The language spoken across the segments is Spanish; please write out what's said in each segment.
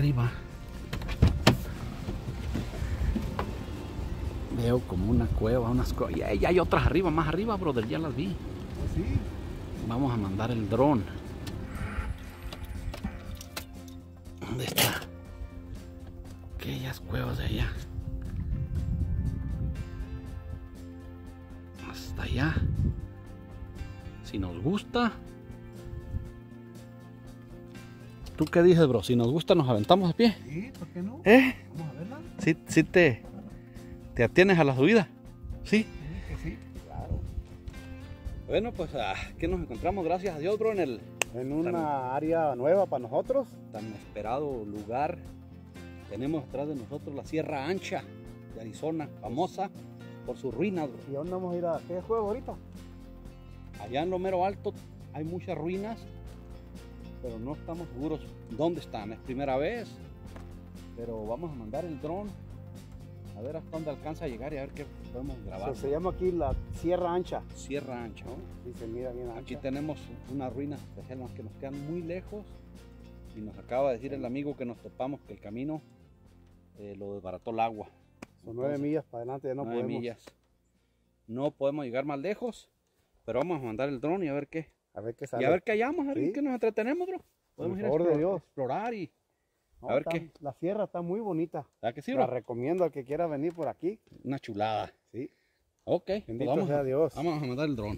arriba. Veo como una cueva, unas cuevas. Ya hay otras arriba, más arriba, brother, ya las vi. ¿Sí? Vamos a mandar el dron. ¿Dónde está? Aquellas cuevas de allá. Hasta allá. Si nos gusta. ¿Tú qué dices, bro? Si nos gusta, nos aventamos de pie. Sí, ¿por qué no? Vamos a verla. ¿Sí te atienes a la subida? Sí. Sí, que sí. Claro. Bueno, pues aquí nos encontramos, gracias a Dios, bro, En una área nueva para nosotros. tan esperado lugar. Tenemos atrás de nosotros la Sierra Ancha de Arizona, famosa por sus ruinas, bro. ¿Y dónde vamos a ir a qué juego ahorita? Allá en lo mero alto hay muchas ruinas, pero no estamos seguros dónde están. Es primera vez, pero vamos a mandar el dron a ver hasta dónde alcanza a llegar y a ver qué podemos grabar. Se llama aquí la Sierra Ancha. Sierra Ancha, ¿no? Sí, se mira bien ancha. Aquí tenemos unas ruinas especiales que nos quedan muy lejos y nos acaba de decir el amigo que nos topamos que el camino lo desbarató el agua. Son 9 millas para adelante, ya no 9 podemos. millas. No podemos llegar más lejos, pero vamos a mandar el dron y a ver qué. A ver qué Y sale. a ver qué hallamos, a ver Sí. qué nos entretenemos, bro. Podemos ir a Por favor de Dios. explorar y No, a ver qué. La sierra está muy bonita. ¿verdad que sí, La bro? recomiendo al que quiera venir por aquí. Una chulada. Sí. Ok, pues Bendito sea Dios. vamos a mandar el dron.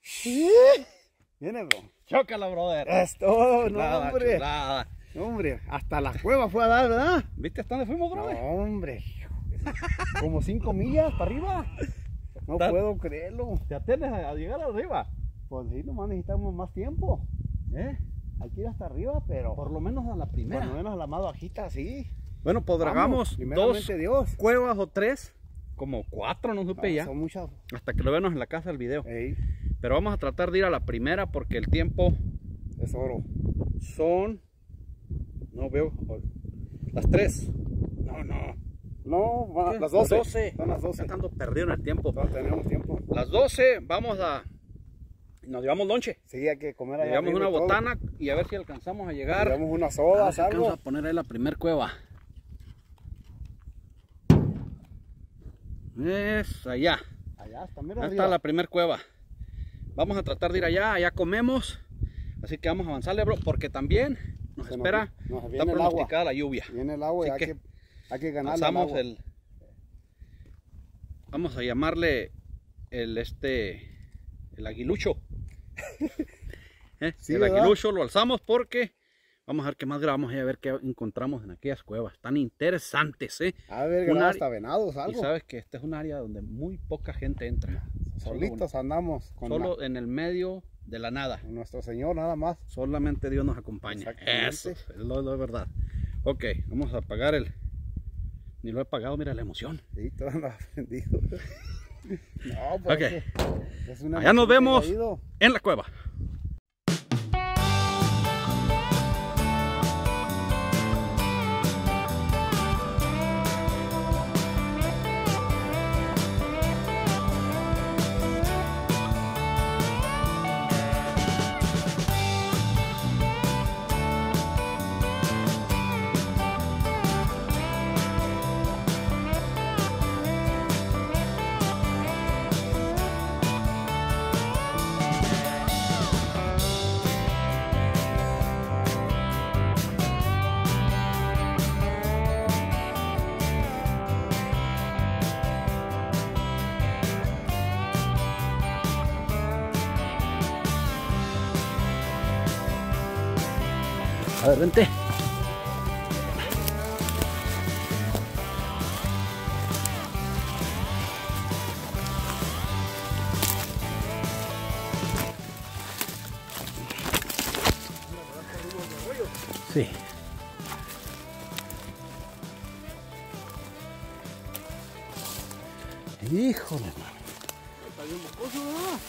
Viene, bro. Chócala, brother. Es todo, no, Chulada, hombre. chulada. Hombre, hasta la cueva fue a dar, ¿verdad? ¿Viste hasta dónde fuimos, No, brother? hombre. Como 5 millas para arriba. No Está- puedo creerlo. ¿Te atiendes a llegar arriba? Pues sí, nomás necesitamos más tiempo. Hay que ir hasta arriba, pero Por lo menos a la por primera. lo menos a la más bajita, sí. Bueno, pues dragamos primeramente 2 Dios. cuevas o 3, como 4, no supe No, ya, son muchas. hasta que lo veamos en la casa del video. Ey, Pero vamos a tratar de ir a la primera porque el tiempo es oro. son, no veo, las 3. No, ¿Qué? las 12. 12. Son las 12. Ya estando perdido en el tiempo. Todavía tenemos tiempo. Las 12 vamos a, nos llevamos lonche. Sí, hay que comer allá. Llevamos arriba una y todo. botana y a ver si alcanzamos a llegar. Llevamos unas A ver sodas, si alcanzamos algo. a poner ahí la primer cueva. Es allá. Allá está, mira Ahí arriba. está la primer cueva. Vamos a tratar de ir allá, allá comemos. Así que vamos a avanzarle, bro, porque también nos Se nos espera, vi- nos viene está el agua. pronosticada la lluvia. Viene el agua y Así hay que ganarle al Pasamos agua. vamos a llamarle el aguilucho. Sí, El ¿verdad? aguilucho lo alzamos porque vamos a ver qué más grabamos y a ver qué encontramos en aquellas cuevas. Están interesantes, A ver, un ganado área- hasta venados, Y algo. sabes que esta es un área donde muy poca gente entra. Solitos andamos con Solo en el medio de la nada. nuestro Señor nada más. Solamente Dios nos acompaña. Exactamente. Eso es lo de verdad. Ok, vamos a apagar el... Ni lo he pagado, mira la emoción. Sí, todo anda aprendido. No, pues Ok. es una Allá nos emoción que vemos. ha ido. En la cueva. A ver, vente. Sí. Híjole, mano. Está bien mocoso, ¿verdad?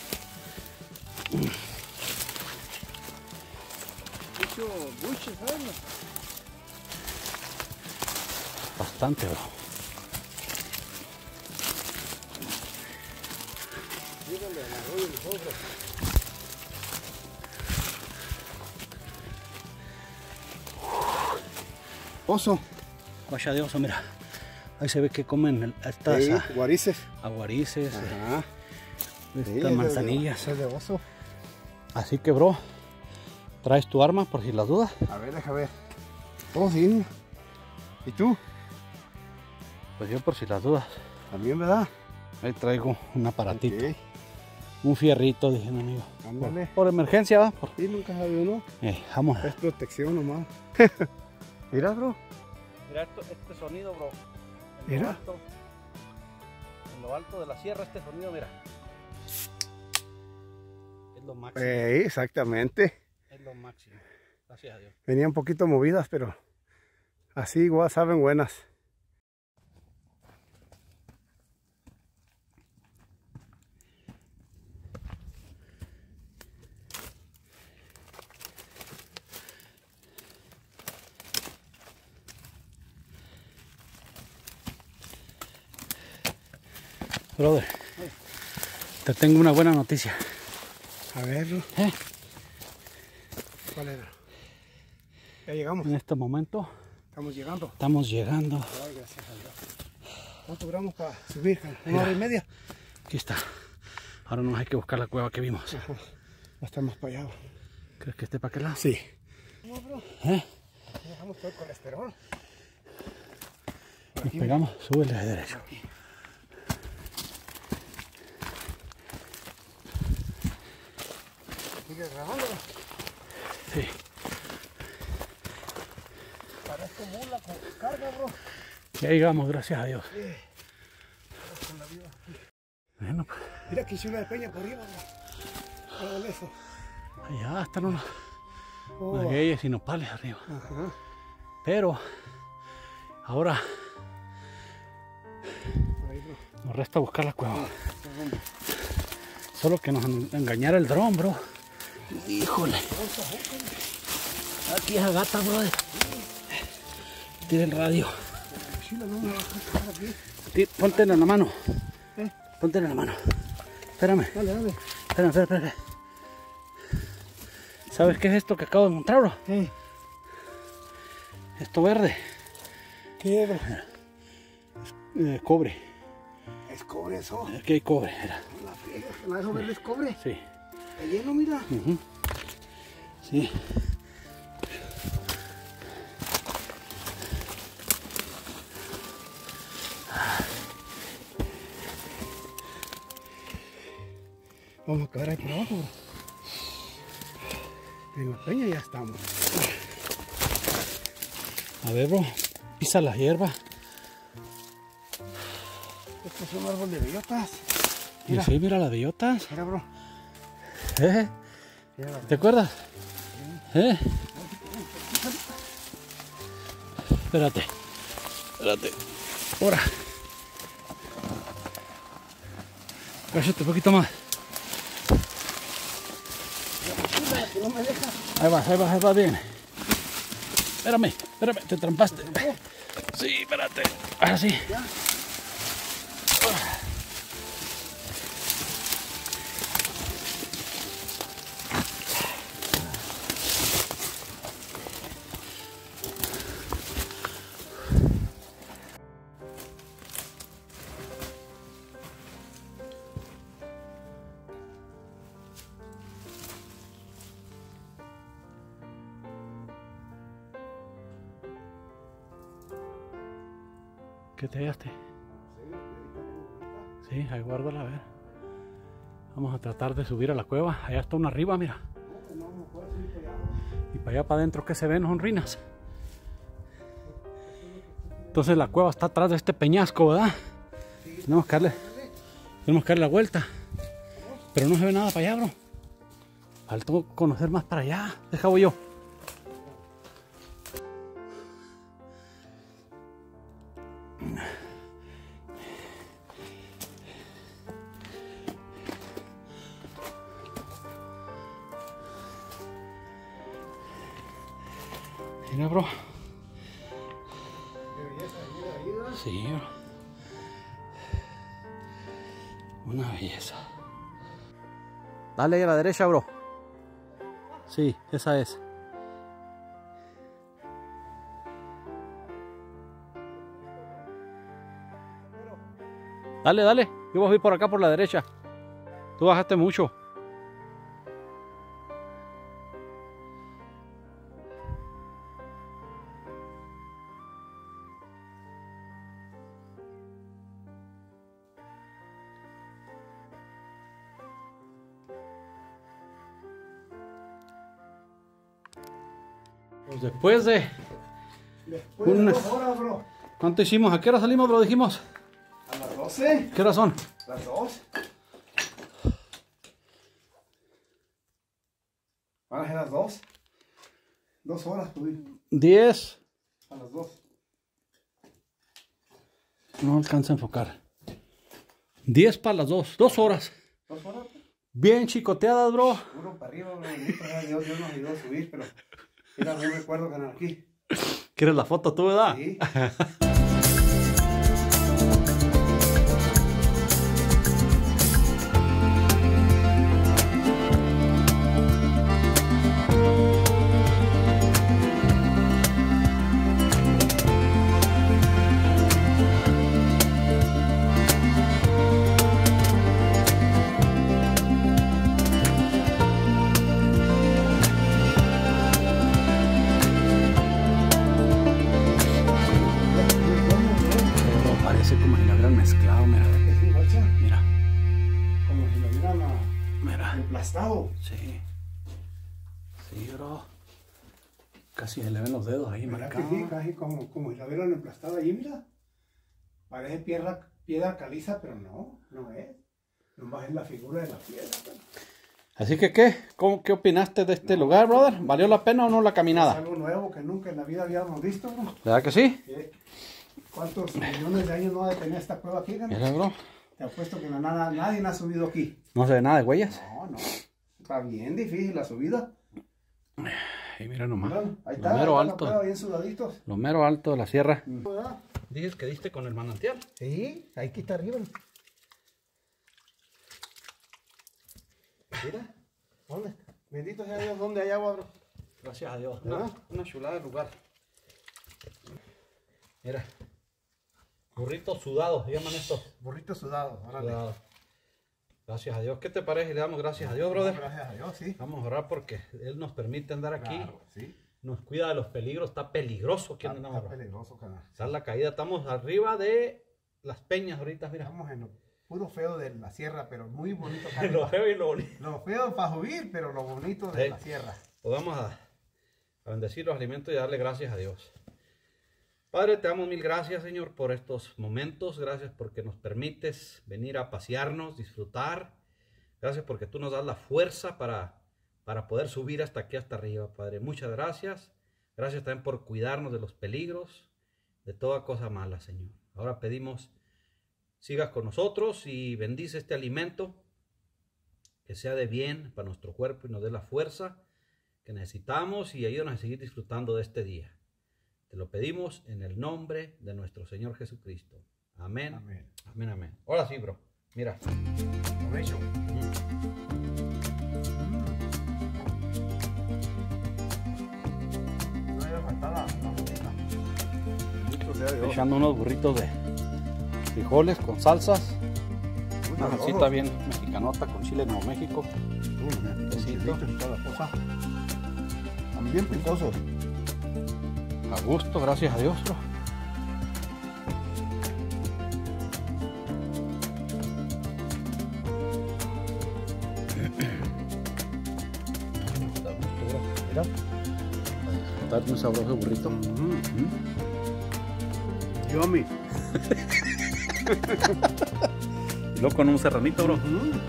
Mucho buche, ¿sabes? Bastante, bro. Dígale al arroyo de nosotros. Oso. Guacha de oso, mira. Ahí se ve que comen estas Sí, guarices. aguarices, Ajá. estas manzanillas. Es de oso. Así que, bro, traes tu arma por si las dudas. A ver, deja ver. Oh, sí. ¿Y tú? Pues yo por si las dudas. También, ¿verdad? Ahí traigo un aparatito. Ok, Un fierrito, dije mi amigo. ándale. Por emergencia, ¿va? Sí, nunca sabe uno. Vamos. Es protección nomás. Mira, bro. Mira este sonido, bro. Mira. En lo alto de la sierra, este sonido, mira. Es lo máximo. Exactamente. Es lo máximo. Gracias a Dios. Venían un poquito movidas, pero así igual saben buenas. Brother, te tengo una buena noticia. A ver, ¿Eh? ¿cuál era? Ya llegamos. En este momento Estamos llegando. estamos llegando. Ay, gracias a Dios. ¿Cuánto duramos para subir? ¿Una hora y media? Aquí está. Ahora nos hay que buscar la cueva que vimos. Ajá. Va a estar más para allá. ¿Crees que esté para aquel lado? Sí. No, bro. ¿Eh? Dejamos todo el colesterol. Nos pegamos. Súbele de derecho. sigue grabando. Sí. Parezco mula con carga, bro. Ya llegamos, gracias a Dios. Con la vida. Bueno, pues, Mira que hice una de peña por arriba, bro. Con eso. allá están unas Oh. magueyes y nopales arriba. Ajá. Pero ahora Por ahí, bro. nos resta buscar la cueva. Solo que nos engañara el dron, bro. Híjole. Aquí es gata, brother. Tira el radio. Mochila no me va a sacar aquí. Póntela en la mano. ¿Eh? Póntela en la mano. Espérame. Dale, dale. Espérame. ¿Sabes qué es esto que acabo de encontrar, bro? ¿Qué? Esto verde. ¿Qué, bro? Cobre. Es cobre eso. Aquí hay cobre. Mira. La friega, ¿no eso verde es cobre? Sí. Está lleno, mira. Sí. Vamos a caer ahí por abajo, bro. En la peña ya estamos. A ver, bro. Pisa la hierba. Esto es un árbol de bellotas. Y Mira. sí, mira las bellotas. Mira, bro. Mira, ¿Te acuerdas? Espérate. Ahora. Cállate un poquito más. que no me deja. Ahí va bien. Espérame, te trampaste. Sí, espérate. Ahora sí. Ya. ¿Qué te hallaste? Sí, ahí guárdala, a ver. Vamos a tratar de subir a la cueva. Allá está una arriba, mira. Y para allá para adentro, ¿qué se ven? Son ruinas. Entonces la cueva está atrás de este peñasco, ¿verdad? Tenemos que darle la vuelta. Pero no se ve nada para allá, bro. Faltó conocer más para allá. Deja voy yo. Mira, bro. Sí, bro. Una belleza. Dale ahí a la derecha, bro. Sí, esa es. Dale. Yo voy a ir por acá por la derecha. Tú bajaste mucho. Pues después de Después 2 horas, bro. ¿Cuánto hicimos? ¿A qué hora salimos, bro? Dijimos. A las 12. ¿Qué hora son? Las 2. Van a ser las 2. 2 horas, pues. 10. A las 2. No alcanza a enfocar. 10 para las 2. 2 horas. 2 horas. Bien chicoteadas, bro. Puro para arriba, bro. Dios nos ayudó a subir, pero era un recuerdo ganar aquí. ¿Quieres la foto tú, verdad? Sí. Parece como si lo hubieran mezclado, mira. Que sí, bacha. Mira, Como si lo hubieran mira. aplastado. Sí. Sí, bro. Casi se le ven los dedos ahí marcados. Sí, casi como si la hubieran aplastado allí, mira. Parece piedra caliza, pero no es. Nomás es la figura de la piedra. Pero... Así que, ¿qué opinaste de este lugar, brother? ¿Valió la pena o no la caminada? Es algo nuevo que nunca en la vida habíamos visto, bro. ¿Verdad que sí? ¿Cuántos millones de años no ha de tener esta cueva aquí, gana? Mira, bro. Te apuesto que nadie ha subido aquí. No se ve nada de huellas. No. Está bien difícil la subida. Y mira nomás. Bueno, ahí está, lo mero la alto. cueva bien sudaditos. Lo mero alto de la sierra. ¿Verdad? Dices que diste con el manantial. Sí, ahí está arriba. Mira, ¿dónde? Bendito sea Dios, ¿dónde hay agua, bro? Gracias a Dios. ¿Verdad? Una chulada de lugar. Mira. Burritos sudados, se llaman estos. Burrito sudado, órale. Sudados. Gracias a Dios. ¿Qué te parece? Le damos gracias a Dios, brother. Gracias a Dios, sí. Vamos a orar porque Él nos permite andar aquí. Claro, sí. Nos cuida de los peligros. Está peligroso aquí Está andamos, bro. peligroso, canal. Está la caída. Estamos arriba de las peñas ahorita, mira. Estamos en lo puro feo de la sierra, pero muy bonito. Lo feo y lo bonito. Lo feo para subir, pero lo bonito de Sí. la sierra. Pues vamos a bendecir los alimentos y darle gracias a Dios. Padre, te damos mil gracias, Señor, por estos momentos. Gracias porque nos permites venir a pasearnos, disfrutar. Gracias porque tú nos das la fuerza para poder subir hasta aquí, hasta arriba, Padre. Muchas gracias. Gracias también por cuidarnos de los peligros, de toda cosa mala, Señor. Ahora pedimos, sigas con nosotros y bendice este alimento, que sea de bien para nuestro cuerpo y nos dé la fuerza que necesitamos y ayúdanos a seguir disfrutando de este día. Te lo pedimos en el nombre de nuestro Señor Jesucristo. Amén. Amén. Amén, amén. Ahora sí, bro. Mira. Provecho. No debe faltar la boquita. Bendito sea Dios. Echando unos burritos de frijoles con salsas. Una salsita bien mexicanota con chile Nuevo México. Besito. Están bien picosos. A gusto, gracias a Dios, bro. Mira, para disfrutar un sabroso burrito. Yummy. Y luego con un serranito, bro.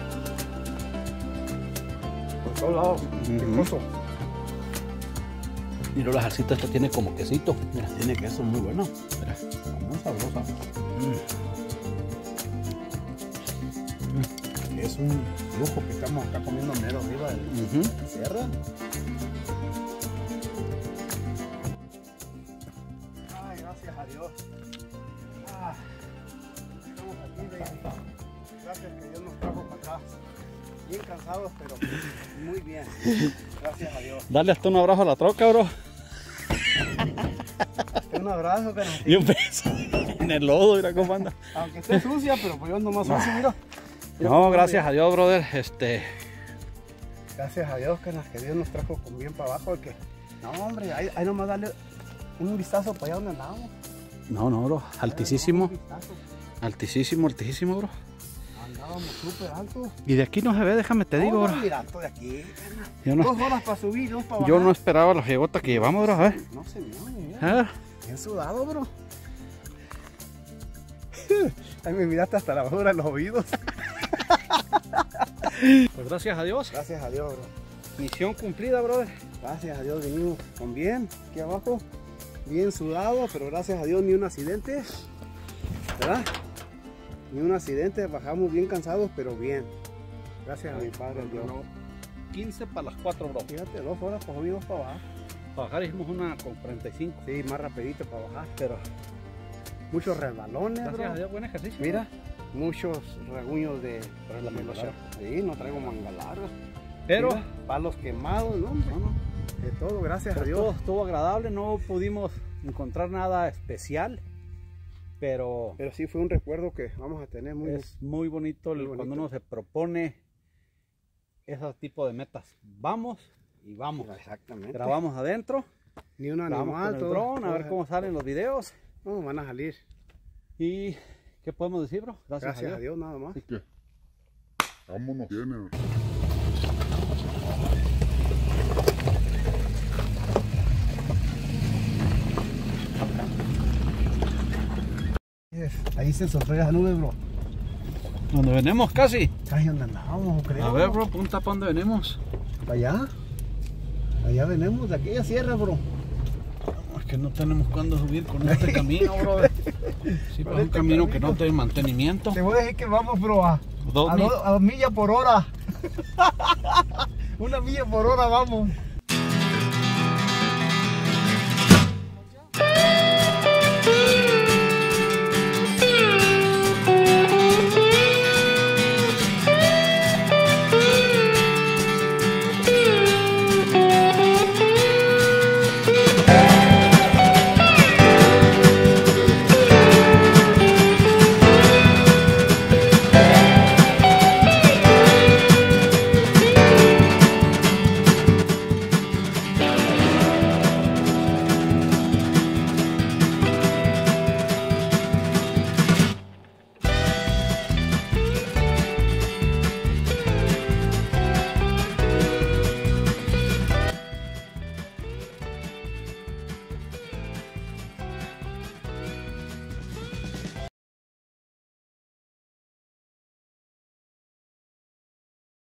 Por todos lados. Picoso. Y luego la salsita esta tiene como quesito. Mira, Tiene queso muy bueno. mira. Muy sabrosa. Es un lujo que estamos acá comiendo mero arriba de la sierra. Ay, gracias a Dios. Estamos aquí, baby. Gracias que Dios nos trajo para atrás. Bien cansados, pero muy bien. Gracias a Dios. Dale hasta un abrazo a la troca, bro. Un abrazo, pero Y un beso en el lodo, mira cómo anda. aunque esté sucia, pero pues yo ando más sucio, mira. No, gracias a Dios, brother. Gracias a Dios, que Dios nos trajo con bien para abajo. Que... No, hombre, ahí nomás darle un vistazo para allá donde andamos. No, bro. Altísimo. Un vistazo. Altísimo, bro. Andábamos súper alto. Y de aquí no se ve, déjame te digo, bro. Mira, alto de aquí. Yo no, 2 horas para subir, 2 para bajar. yo no esperaba la jegota que llevamos, bro. A ver. No se me mira. Ah, Bien sudado, bro. Ay, me miraste hasta la basura en los oídos. Pues gracias a Dios. Gracias a Dios, bro. Misión cumplida, brother. Gracias a Dios venimos con bien, aquí abajo. Bien sudado, pero gracias a Dios ni un accidente. ¿Verdad? Ni un accidente, bajamos bien cansados, pero bien. Gracias a mi Padre Dios. 15 para las 4, bro. Fíjate, 2 horas para subir, 2 para bajar. Para bajar hicimos una con 45. Sí, más rapidito para bajar, pero muchos resbalones, Gracias bro. a Dios, buen ejercicio. Mira, muchos rasguños de... Pero la manga larga. Sí, no traigo manga larga. Pero Mira, palos quemados, no, hombre. De todo, gracias a Dios. todo estuvo agradable. No pudimos encontrar nada especial. Pero Pero sí fue un recuerdo que vamos a tener muy... es muy bonito, muy bonito. cuando uno se propone ese tipo de metas. Vamos y vamos. Exactamente. Grabamos adentro, Ni un grabamos animal, con el todo. dron, a ver cómo salen los videos. No, van a salir. ¿Y qué podemos decir, bro? Gracias a Dios, nada más. Así que, Vámonos. Tiene. Ahí se soltó esa nube, bro. Donde venimos casi. Casi donde andábamos, creo. A ver, bro, punta para donde venimos. ¿Para allá? Allá venimos, de aquella sierra, bro. Es que no tenemos cuándo subir con este camino, bro. Sí, para un camino que no tiene mantenimiento. Te voy a decir que vamos, bro, a 2 millas. a 2 millas por hora. 1 milla por hora vamos.